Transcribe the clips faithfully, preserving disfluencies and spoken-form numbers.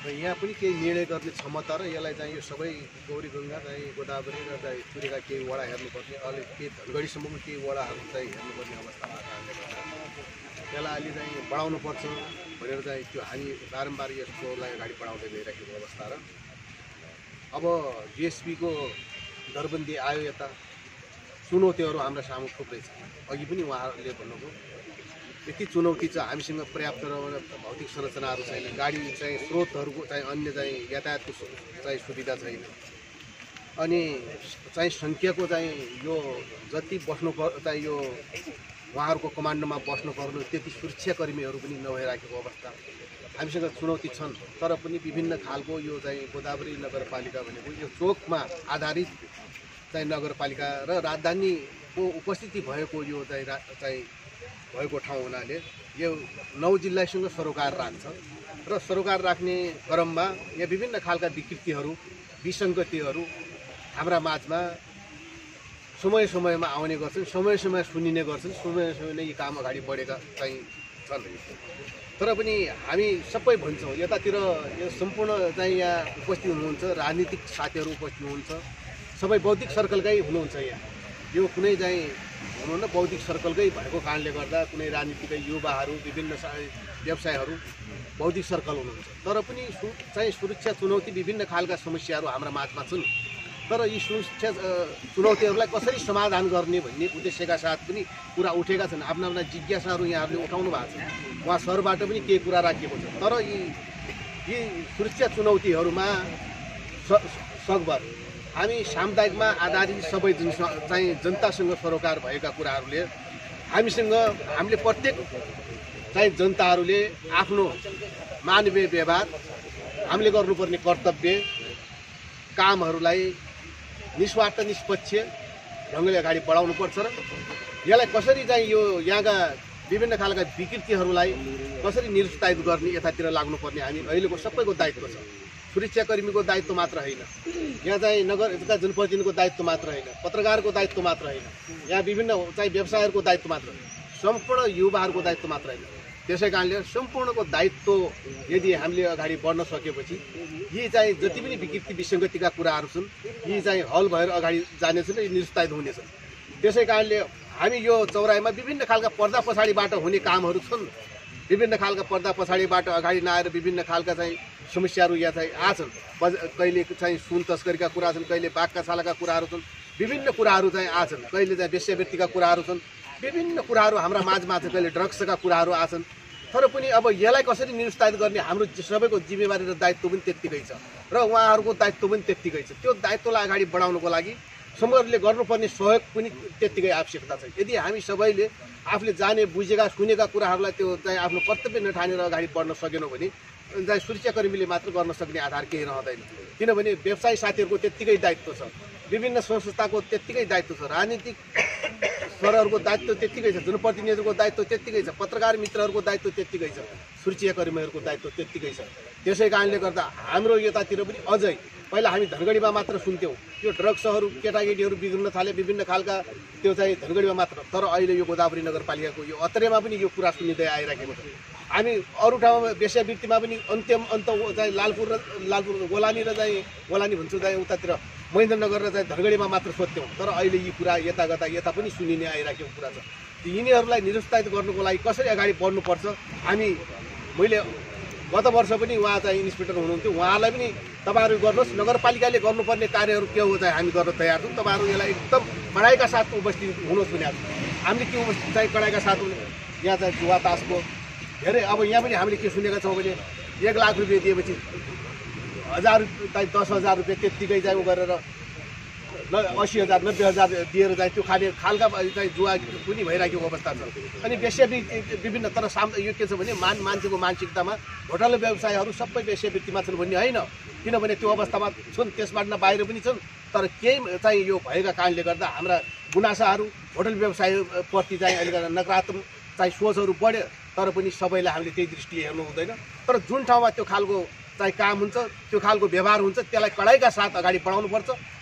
यहाँ पनि केही निर्णय गर्ने क्षमता र यसलाई चाहिँ यो सबै गौरीगङ्गा चाहिँ गोदावरी र चाहिँ चुरेका केही वडा हेर्नुपर्ने अलि केही धनगढीसम्मको केही वडाहरू चाहिँ हेर्नुपर्ने अवस्था भएको कारणले गर्दा यसलाई अलि चाहिँ बढाउनुपर्छ भनेर चाहिँ त्यो हामी बारम्बार यसकोलाई अगाडि बढाउँदै गइरहेको अवस्था र अब जिएसपीको दरबन्दी आयो यता चुनौतीहरू हाम्रा सामु थुप्रै छ। अघि पनि उहाँहरूले भन्नुभयो यति चुनौती छ, हामीसँग पर्याप्त भौतिक संरचनाहरू छैन, गाडी चाहिँ स्रोतहरूको चाहिँ अन्य चाहिँ यातायातको चाहिँ सुविधा छैन, अनि चाहिँ सङ्ख्याको चाहिँ यो जति बस्नु चाहिँ यो उहाँहरूको कमान्डोमा बस्नु पर्ने त्यति सुरक्षाकर्मीहरू पनि नभइराखेको अवस्था हामीसँग चुनौती छन्। तर पनि विभिन्न खालको यो चाहिँ गोदावरी नगरपालिका भनेको यो चोकमा आधारित चाहिँ नगरपालिका र राजधानीको उपस्थिति भएको यो चाहिँ चाहिँ भएको ठाउँ हुनाले यो नौ जिल्लासँग सरोकार राख्छ र सरोकार राख्ने क्रममा यहाँ विभिन्न खालका विकृतिहरू विसङ्गतिहरू हाम्रा माझमा समय समयमा आउने गर्छन्, समय समय सुनिने गर्छन्, समय समय यी काम अगाडि बढेका चाहिँ छन्। तर पनि हामी सबै भन्छौँ यतातिर यो सम्पूर्ण चाहिँ यहाँ उपस्थित हुनुहुन्छ, राजनीतिक साथीहरू उपस्थित हुनुहुन्छ, सबै बौद्धिक सर्कलकै हुनुहुन्छ। यहाँ यो कुनै चाहिँ भनौँ न बौद्धिक सर्कलकै भएको कारणले गर्दा कुनै राजनीतिकै युवाहरू विभिन्न व्यवसायहरू बौद्धिक सर्कल हुनुहुन्छ। तर पनि सु चाहिँ सुरक्षा चुनौती विभिन्न खालका समस्याहरू हाम्रा माझमा छन्। तर यी सुरक्षा चुनौतीहरूलाई कसरी समाधान गर्ने भन्ने उद्देश्यका साथ पनि कुरा उठेका छन्। आफ्ना आफ्ना जिज्ञासाहरू यहाँहरूले उठाउनु भएको छ, उहाँ सरबाट पनि केही कुरा राखिएको छ। तर यी यी सुरक्षा चुनौतीहरूमा सकभर हामी सामुदायिकमा आधारित सबै जुन चाहिँ जनतासँग सरोकार भएका कुराहरूले हामीसँग हामीले प्रत्येक चाहिँ जनताहरूले आफ्नो मानवीय व्यवहार हामीले गर्नुपर्ने कर्तव्य कामहरूलाई निस्वार्थ निष्पक्ष ढङ्गले अगाडि बढाउनुपर्छ र यसलाई कसरी चाहिँ यो यहाँका विभिन्न खालका विकृतिहरूलाई कसरी निरुत्साहित गर्ने यतातिर लाग्नुपर्ने हामी अहिलेको सबैको दायित्व छ। सुरक्षाकर्मीको दायित्व मात्र होइन, यहाँ चाहिँ नगर जनप्रतिनिधिको दायित्व मात्र होइन, पत्रकारको दायित्व मात्र होइन, यहाँ विभिन्न चाहिँ व्यवसायहरूको दायित्व मात्र होइन, सम्पूर्ण युवाहरूको दायित्व मात्र होइन। त्यसै कारणले सम्पूर्णको दायित्व यदि हामीले अगाडि बढ्न सकेपछि यी चाहिँ जति पनि विकृति विसङ्गतिका कुराहरू छन् यी चाहिँ हल भएर अगाडि जानेछन् र निरुत्साहित हुनेछन्। त्यसै कारणले हामी यो चौराहीमा विभिन्न खालका पर्दा पछाडिबाट हुने कामहरू छन्, विभिन्न खालका पर्दा पछाडिबाट अगाडि नआएर विभिन्न खालका चाहिँ समस्याहरू यहाँ चाहिँ आछन्। कहिले चाहिँ सुन तस्करीका कुरा छन्, कहिले बाघका छालाका कुराहरू छन्, विभिन्न कुराहरू चाहिँ आछन्, कहिले चाहिँ वेश्यावृत्तिका कुराहरू छन्, विभिन्न कुराहरू हाम्रा माझमा छ, कहिले ड्रग्सका कुराहरू आछन्। तर पनि अब यसलाई कसरी निरुत्साहित गर्ने हाम्रो सबैको जिम्मेवारी र दायित्व पनि त्यत्तिकै छ र उहाँहरूको दायित्व पनि त्यत्तिकै छ। त्यो दायित्वलाई अगाडि बढाउनको लागि समूहहरूले गर्नुपर्ने सहयोग पनि त्यत्तिकै आवश्यकता छ। यदि हामी सबैले आफूले जाने बुझेका सुनेका कुराहरूलाई त्यो चाहिँ आफ्नो कर्तव्य नठानेर अगाडि बढ्न सकेनौँ भने चाहिँ सुरक्षाकर्मीले मात्र गर्न सक्ने आधार केही रहँदैन। किनभने व्यवसायी साथीहरूको त्यत्तिकै दायित्व छ, विभिन्न संस्थाको त्यत्तिकै दायित्व छ, राजनीतिक सरहरूको दायित्व त्यत्तिकै छ, जनप्रतिनिधिहरूको दायित्व त्यत्तिकै छ, पत्रकार मित्रहरूको दायित्व त्यत्तिकै छ, सुरक्षाकर्मीहरूको दायित्व त्यत्तिकै छ। त्यसै कारणले गर्दा हाम्रो यतातिर पनि अझै पहिला हामी धनगढीमा मात्र सुन्थ्यौँ यो ड्रग्सहरू केटाकेटीहरू बिग्रन थाले विभिन्न खालका त्यो चाहिँ धनगढीमा मात्र। तर अहिले यो गोदावरी नगरपालिकाको यो अत्रेमा पनि यो कुरा सुनिँदै आइराखेको छ। हामी अरू ठाउँमा वेश्यावृत्तिमा पनि अन्त्यम अन्त चाहिँ लालपुर र लालपुर गोलानी र चाहिँ गोलानी भन्छु चाहिँ उतातिर महेन्द्रनगर र चाहिँ धनगढीमा मात्र सोध्थ्यौँ। तर अहिले यी कुरा यता गता यता पनि सुनिने आइराखेको कुरा छ। यिनीहरूलाई निरुत्साहित गर्नुको लागि कसरी अगाडि बढ्नुपर्छ हामी मैले गत वर्ष पनि उहाँ चाहिँ इन्सपेक्टर हुनुहुन्थ्यो, उहाँलाई पनि तपाईँहरू गर्नुहोस्, नगरपालिकाले गर्नुपर्ने कार्यहरू के हो चाहिँ हामी गर्न तयार छौँ, तपाईँहरू यसलाई एकदम कडाइका साथ उपस्थित हुनुहोस् भने हामीले के उपस्थित चाहिँ कडाइका साथ हुने यहाँ चाहिँ जुवा तासको धेरै अब यहाँ पनि हामीले के सुनेका छौँ भने एक लाख रुपियाँ दिएपछि हजार चाहिँ दस हजार रुपियाँ त्यत्तिकै चाहिँ उ गरेर न असी हजार नब्बे हजार दिएर चाहिँ त्यो खाने खालका चाहिँ जुवा पनि भइरहेको अवस्था छ। अनि वेश्यावृत्ति विभिन्न तर साम यो के छ भने मान मान्छेको मानसिकतामा होटल व्यवसायहरू सबै वेश्यावृत्तिमा छन् भन्ने होइन, किनभने त्यो अवस्थामा छन्, त्यसबाट न बाहिर पनि छन्। तर केही चाहिँ यो भएका कारणले गर्दा हाम्रा गुनासाहरू होटल व्यवसायप्रति चाहिँ अलिकति नकारात्मक चाहिँ सोचहरू बढ्यो। तर पनि सबैलाई हामीले त्यही दृष्टिले हेर्नु हुँदैन। तर जुन ठाउँमा त्यो खालको चाहिँ काम हुन्छ, त्यो खालको व्यवहार हुन्छ, त्यसलाई कडाइका साथ अगाडि बढाउनुपर्छ।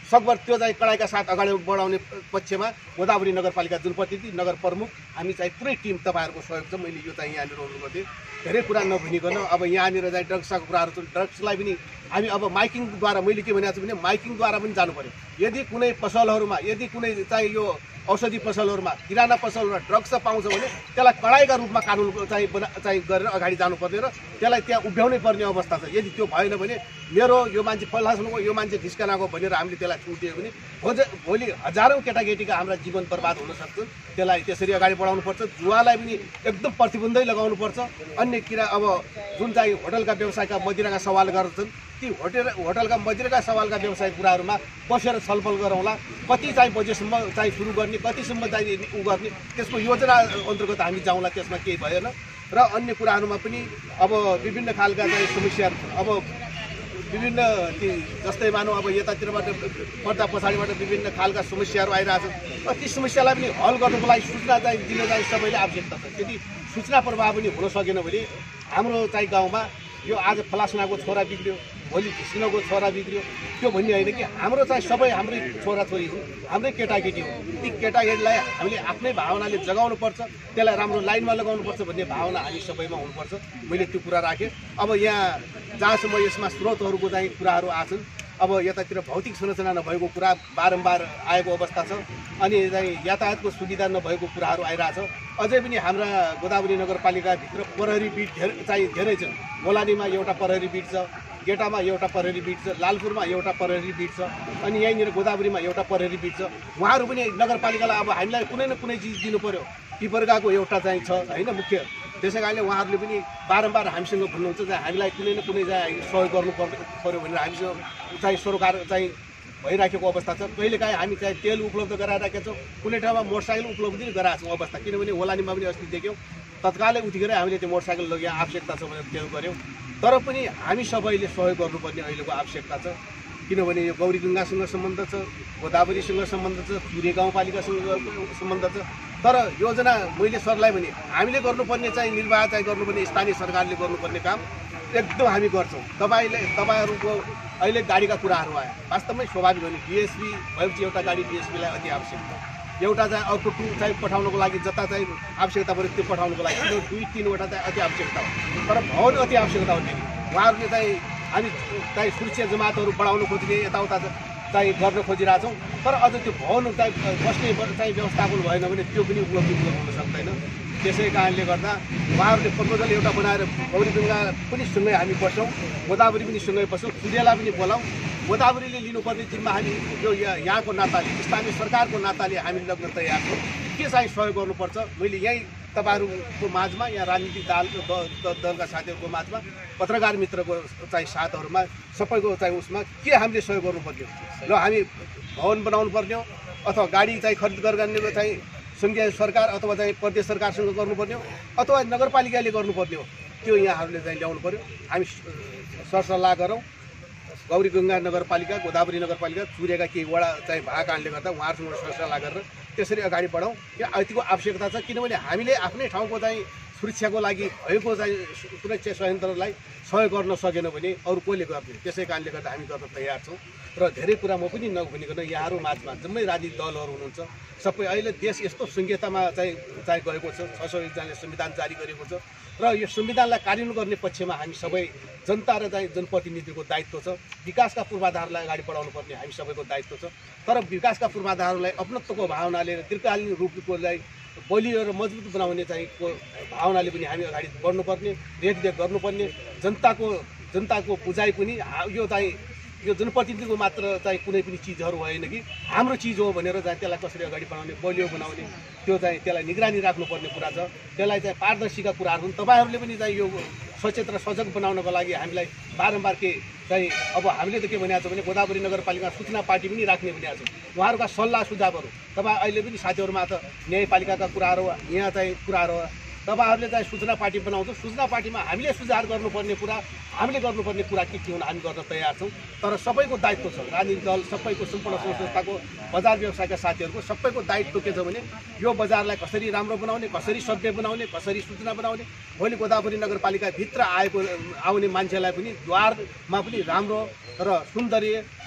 सकभर त्यो चाहिँ कडाइका साथ अगाडि बढाउने पक्षमा गोदावरी नगरपालिका जनप्रतिनिधि नगर प्रमुख हामी चाहिँ पुरै टिम तपाईँहरूको सहयोग छ। मैले यो चाहिँ यहाँनिर अनुरोध गरेँ, धेरै कुरा नभनिकन अब यहाँनिर चाहिँ ड्रग्सका कुराहरू छ, ड्रग्सलाई पनि हामी अब माइकिङद्वारा मैले के भनेको छु भने माइकिङद्वारा पनि जानु पर्यो। यदि कुनै पसलहरूमा यदि कुनै चाहिँ यो औषधि पसलहरूमा किराना पसलमा ड्रग्स पाउँछ भने त्यसलाई कडाइका रूपमा कानुन चाहिँ बना चाहिँ गरेर अगाडि जानुपर्ने र त्यसलाई त्यहाँ उभ्याउनै पर्ने अवस्था छ। यदि त्यो भएन भने मेरो यो मान्छे फलासनको यो मान्छे ढिस्कानाको भनेर हामीले त्यसलाई छुट्यो भने भोज भोलि हजारौँ केटाकेटीका हाम्रा जीवन बर्बाद हुन सक्छ। त्यसलाई त्यसरी अगाडि बढाउनुपर्छ। जुवालाई पनि एकदम प्रतिबन्धै लगाउनुपर्छ। अन्य किरा अब जुन चाहिँ होटलका व्यवसायका मदिराका सवाल गर्छन् ती होटेल होटलका मदिराका सवालका व्यवसाय कुराहरूमा बसेर छलफल गरौँला। कति चाहिँ बजेटसम्म चाहिँ सुरु गर्ने, कतिसम्म चाहिँ उ गर्ने, त्यसको योजना अन्तर्गत हामी जाउँला। त्यसमा केही भएन। र अन्य कुराहरूमा पनि अब विभिन्न खालका चाहिँ समस्याहरू अब विभिन्न ती जस्तै मानौँ अब यतातिरबाट पर्दा पछाडिबाट विभिन्न खालका समस्याहरू आइरहेछन्। ती समस्यालाई पनि हल गर्नुको लागि सूचना चाहिँ दिन चाहिँ सबैले आवश्यकता छ। यदि सूचना प्रभाव पनि हुन सकेन भने हाम्रो चाहिँ गाउँमा यो आज फलासनाको छोरा बिग्रियो, भोलि ढिस्किनको छोरा बिग्रियो, त्यो भन्ने होइन कि हाम्रो चाहिँ सबै हाम्रै छोराछोरी हुन्, हाम्रै केटाकेटी हुन्। ती केटाकेटीलाई हामीले आफ्नै भावनाले जगाउनुपर्छ, त्यसलाई राम्रो लाइनमा लगाउनुपर्छ भन्ने भावना हामी सबैमा हुनुपर्छ। मैले त्यो कुरा राखेँ। अब यहाँ जहाँसम्म यसमा स्रोतहरूको चाहिँ कुराहरू आछन्, अब यतातिर भौतिक संरचना नभएको कुरा बारम्बार आएको अवस्था छ। अनि चाहिँ यातायातको सुविधा नभएको कुराहरू आइरहेछ। अझै पनि हाम्रा गोदावरी नगरपालिकाभित्र प्रहरी बिट धेरै चाहिँ धेरै छन्। मोलानीमा एउटा प्रहरी बिट छ, गेटामा एउटा प्रहरी बिट छ, लालपुरमा एउटा प्रहरी बिट छ, अनि यहीँनिर गोदावरीमा एउटा प्रहरी बिट छ। उहाँहरू पनि नगरपालिकालाई अब हामीलाई कुनै न कुनै चिज दिनु पर्यो। पिपरगाको एउटा चाहिँ छ होइन मुख्य। त्यसै कारणले उहाँहरूले पनि बारम्बार हामीसँग भन्नुहुन्छ चाहिँ हामीलाई कुनै न कुनै चाहिँ सहयोग गर्नु पर्यो भनेर हामीसँग चाहिँ सरोकार चाहिँ भइराखेको अवस्था छ। कहिलेकाहीँ हामी चाहिँ तेल उपलब्ध गराइराखेका छौँ, कुनै ठाउँमा मोटरसाइकल उपलब्ध पनि गराएको छौँ अवस्था। किनभने ओलानीमा पनि अस्ति देख्यौँ तत्कालै उतिखेर हामीले त्यो मोटरसाइकल लग्यो, आवश्यकता छ भनेर त्यो गऱ्यौँ। तर पनि हामी सबैले सहयोग गर्नुपर्ने अहिलेको आवश्यकता छ। किनभने यो गौरीगङ्गासँग सम्बन्ध छ, गोदावरीसँग सम्बन्ध छ, चुरे गाउँपालिकासँग सम्बन्ध छ। तर योजना मैले सरलाई भने हामीले गर्नुपर्ने चाहिँ निर्वाह चाहिँ गर्नुपर्ने स्थानीय सरकारले गर्नुपर्ने काम एकदम हामी गर्छौँ। तपाईँले तपाईँहरूको अहिले गाडीका कुराहरू आयो, वास्तवमै स्वाभाविक हो नि। डिएसपी भएपछि एउटा गाडी डिएसपीलाई अति आवश्यक छ। एउटा चाहिँ अर्को टु चाहिँ पठाउनको लागि जता चाहिँ आवश्यकता पऱ्यो त्यो पठाउनको लागि त्यो दुई तिनवटा चाहिँ अति आवश्यकता हो। तर भवन अति आवश्यकता हो। उहाँहरूले चाहिँ हामी चाहिँ सुरक्षा जमातहरू बढाउनु खोज्ने यताउता चाहिँ गर्न खोजिरहेछौँ। तर अझ त्यो भवन चाहिँ बस्ने चाहिँ व्यवस्थापन भएन भने त्यो पनि उपलब्धि हुन सक्दैन। त्यसै कारणले गर्दा उहाँहरूले प्रपोजल एउटा बनाएर गौरीगङ्गा पनि सँगै हामी बस्छौँ, गोदावरी पनि सँगै बस्छौँ, सूर्यलाई पनि बोलाउँ। गोदावरीले लिनुपर्ने जिम्मा हामी यो यहाँको नाताले स्थानीय सरकारको नाताले हामी लग्न तयार छौँ। के चाहिँ सहयोग गर्नुपर्छ मैले यहीँ तपाईँहरूको माझमा यहाँ राजनीतिक दल दलका साथीहरूको माझमा पत्रकार मित्रको चाहिँ साथहरूमा सबैको चाहिँ उसमा के हामीले सहयोग गर्नुपर्ने हो। ल हामी भवन बनाउनु पर्ने हो अथवा गाडी चाहिँ खरिद गर्ने चाहिँ सङ्घीय सरकार अथवा चाहिँ प्रदेश सरकारसँग गर्नुपर्ने हो अथवा नगरपालिकाले गर्नुपर्ने हो। त्यो यहाँहरूले चाहिँ ल्याउनु पर्यो। हामी सरसल्लाह गरौँ। गौरीगङ्गा नगरपालिका, गोदावरी नगरपालिका, चुरेका केही वडा चाहिँ भएको कारणले गर्दा उहाँहरूसँग सरसल्लाह गरेर त्यसरी अगाडि बढाउँ। यो यतिको आवश्यकता छ। किनभने हामीले आफ्नै ठाउँको चाहिँ सुरक्षाको लागि भएको चाहिँ सुरक्षा संयन्त्रलाई सहयोग गर्न सकेन भने अरू कसले गर्ने। त्यसै कारणले गर्दा हामी गर्न तयार छौँ। र धेरै कुरा म पनि नभनिकन यहाँहरू माझमा जम्मै राजनीतिक दलहरू हुनुहुन्छ सबै। अहिले देश यस्तो संहितामा चाहिँ चाहिँ गएको छ, छ सौ एकजनाले संविधान जारी गरेको छ र यो संविधानलाई कार्यान्वयन गर्ने पक्षमा हामी सबै जनता र चाहिँ जनप्रतिनिधिको दायित्व छ। विकासका पूर्वाधारलाई अगाडि बढाउनु पर्ने हामी सबैको दायित्व छ। तर विकासका पूर्वाधारलाई अपनत्वको भावनाले दीर्घकालीन रूपको लागि बलियो र मजबुत बनाउने चाहिँ को भावनाले पनि हामी अगाडि बढ्नुपर्ने, रेखदेख गर्नुपर्ने। जनताको जनताको बुझाइ पनि यो चाहिँ यो जनप्रतिनिधिको मात्र चाहिँ कुनै पनि चिजहरू होइन कि हाम्रो चिज हो भनेर चाहिँ त्यसलाई कसरी अगाडि बढाउने, बलियो बनाउने, त्यो चाहिँ त्यसलाई निगरानी राख्नुपर्ने कुरा छ। त्यसलाई चाहिँ पारदर्शीका कुराहरू हुन्। तपाईँहरूले पनि चाहिँ यो सचेत र सजग बनाउनको लागि हामीलाई बारम्बार के चाहिँ अब हामीले त के भनेको छ भने गोदावरी नगरपालिका सूचना पार्टी पनि राख्ने भनेको छ। उहाँहरूका सल्लाह सुझावहरू तपाईँ अहिले पनि साथीहरूमा त न्यायपालिकाका कुराहरू यहाँ चाहिँ कुराहरू तपाईँहरूले चाहिँ सूचना पार्टी बनाउँछौँ। सूचना पार्टीमा हामीले सुधार गर्नुपर्ने कुरा हामीले गर्नुपर्ने कुरा के के हुन् हामी गर्न तयार छौँ। तर सबैको दायित्व छ। राजनीतिक दल सबैको सम्पूर्ण संस्थाको बजार व्यवसायका साथीहरूको सबैको दायित्व के छ भने यो बजारलाई कसरी राम्रो बनाउने, कसरी सभ्य बनाउने, कसरी सूचना बनाउने। भोलि गोदावरी नगरपालिकाभित्र आएको आउने मान्छेलाई पनि द्वारमा पनि राम्रो र सुन्दरीय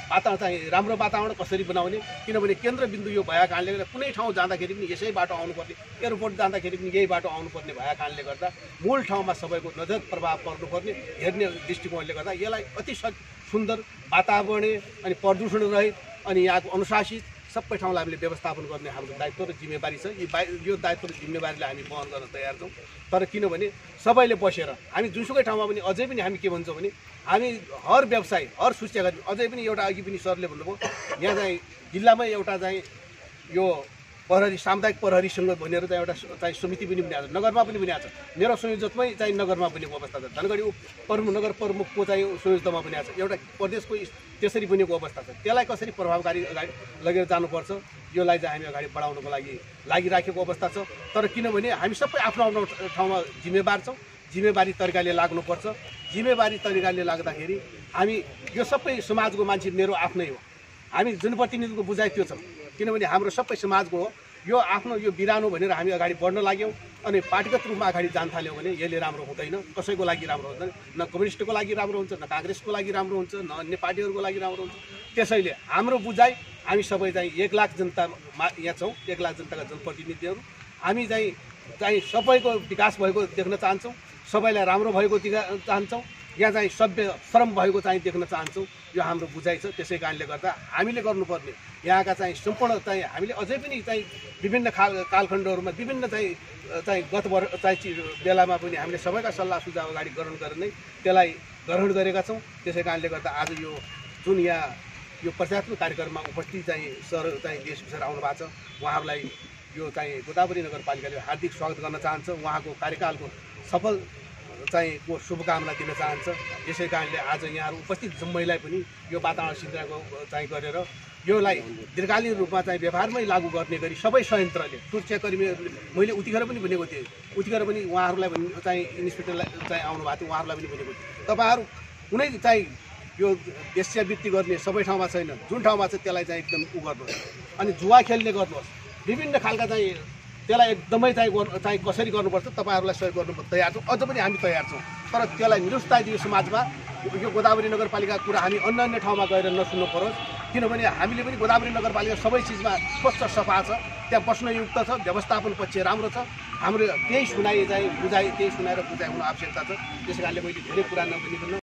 वातावरण चाहिँ राम्रो वातावरण कसरी बनाउने, किनभने केन्द्रबिन्दु यो भएका कारणले गर्दा कुनै ठाउँ जाँदाखेरि पनि यसै बाटो आउनुपर्ने, एयरपोर्ट जाँदाखेरि पनि यही बाटो आउनुपर्ने भएका कारणले गर्दा मूल ठाउँमा सबैको नजर प्रभाव पर्नुपर्ने हेर्ने दृष्टिकोणले गर्दा यसलाई अति सुन्दर वातावरणीय अनि प्रदूषण रहित अनि यहाँको अनुशासित सबै ठाउँलाई हामीले व्यवस्थापन गर्ने हाम्रो दायित्व र जिम्मेवारी छ। यो यो दायित्व र जिम्मेवारीलाई हामी वहन गर्न तयार छौँ। तर किनभने सबैले बसेर हामी जुनसुकै ठाउँमा पनि अझै पनि हामी के भन्छौँ भने हामी हर व्यवसाय हर सूचीकरण अझै पनि एउटा अघि पनि सरले भन्नुभयो यहाँ चाहिँ जिल्लामै एउटा चाहिँ यो प्रहरी सामुदायिक प्रहरीसँग भनेर चाहिँ एउटा चाहिँ समिति पनि बनाएको छ, नगरमा पनि बनाएको छ। मेरो संयोजकमै चाहिँ नगरमा बनेको अवस्था छ, धनगढी प्रमुख नगर प्रमुखको चाहिँ संयोजकमा बनाएको छ, एउटा प्रदेशको त्यसरी बनेको अवस्था छ। त्यसलाई कसरी प्रभावकारी अगाडि लगेर जानुपर्छ योलाई चाहिँ हामी अगाडि बढाउनको लागि लागिराखेको अवस्था छ। तर किनभने हामी सबै आफ्नो आफ्नो ठाउँमा जिम्मेवार छौँ, जिम्मेवारी तरिकाले लाग्नुपर्छ। जिम्मेवारी तरिकाले लाग्दाखेरि हामी यो सबै समाजको मान्छे मेरो आफ्नै हो, हामी जनप्रतिनिधिको बुझाइ त्यो छ। किनभने हाम्रो सबै समाजको हो, यो आफ्नो यो बिरानो भनेर हामी अगाडि बढ्न लाग्यौँ अनि पार्टीगत रूपमा अगाडि जान थाल्यौँ भने यसले राम्रो हुँदैन, कसैको लागि राम्रो हुँदैन, न कम्युनिस्टको लागि राम्रो हुन्छ, न काङ्ग्रेसको लागि राम्रो हुन्छ, न अन्य पार्टीहरूको लागि राम्रो हुन्छ। त्यसैले हाम्रो बुझाइ हामी सबै चाहिँ एक लाख जनतामा यहाँ छौँ, एक लाख जनताका जनप्रतिनिधिहरू हामी चाहिँ चाहिँ सबैको विकास भएको देख्न चाहन्छौँ, सबैलाई राम्रो भएको चाहन्छौँ, यहाँ चाहिँ सभ्य श्रम भएको चाहिँ देख्न चाहन्छौँ। यो हाम्रो बुझाइ छ। त्यसै कारणले गर्दा हामीले गर्नुपर्ने यहाँका चाहिँ सम्पूर्ण चाहिँ हामीले अझै पनि चाहिँ विभिन्न खाल कालखण्डहरूमा विभिन्न चाहिँ चाहिँ गत वर्ष चाहिँ बेलामा पनि हामीले सबैका सल्लाह सुझाव अगाडि ग्रहण गरेर नै त्यसलाई ग्रहण गरेका छौँ। त्यसै कारणले गर्दा आज यो जुन यहाँ यो प्रचारात्मक कार्यक्रममा उपस्थित चाहिँ सर चाहिँ देश विषय आउनु भएको छ, उहाँहरूलाई यो चाहिँ गोदावरी नगरपालिकाले हार्दिक स्वागत गर्न चाहन्छ, उहाँको कार्यकालको सफल चाहिँ को शुभकामना दिन चाहन्छ। यसै कारणले आज यहाँहरू उपस्थित जम्मैलाई पनि यो वातावरण सिर्जनाको चाहिँ गरेर योलाई दीर्घकालीन रूपमा चाहिँ व्यवहारमै लागू गर्ने गरी सबै संयन्त्रले सुरक्षाकर्मीहरूले मैले उतिखेर पनि भनेको थिएँ, उतिखेर पनि उहाँहरूलाई पनि चाहिँ इन्सपेक्टरलाई चाहिँ आउनु भएको थियो, उहाँहरूलाई पनि भनेको थिएँ तपाईँहरू कुनै चाहिँ यो वेश्यावृत्ति गर्ने सबै ठाउँमा छैन, जुन ठाउँमा छ त्यसलाई चाहिँ एकदम उ गर्नुहोस् अनि जुवा खेल्ने गर्नुहोस्, विभिन्न खालका चाहिँ त्यसलाई एकदमै चाहिँ चाहिँ कसरी गर्नुपर्छ तपाईँहरूलाई सहयोग गर्नु तयार छौँ, अझ पनि हामी तयार छौँ। तर त्यसलाई निरुत्साहित यो समाजमा यो गोदावरी नगरपालिकाको कुरा हामी अन्य अन्य ठाउँमा गएर नसुन्नु परोस्, किनभने हामीले पनि गोदावरी नगरपालिका सबै चिजमा स्वच्छ सफा छ, त्यहाँ बस्नयुक्त छ, व्यवस्थापन पक्ष राम्रो छ, हाम्रो त्यही सुनाइ चाहिँ बुझाइ त्यही सुनाएर बुझाइ हुनु आवश्यकता छ। त्यस कारणले मैले धेरै कुरा नभनिकन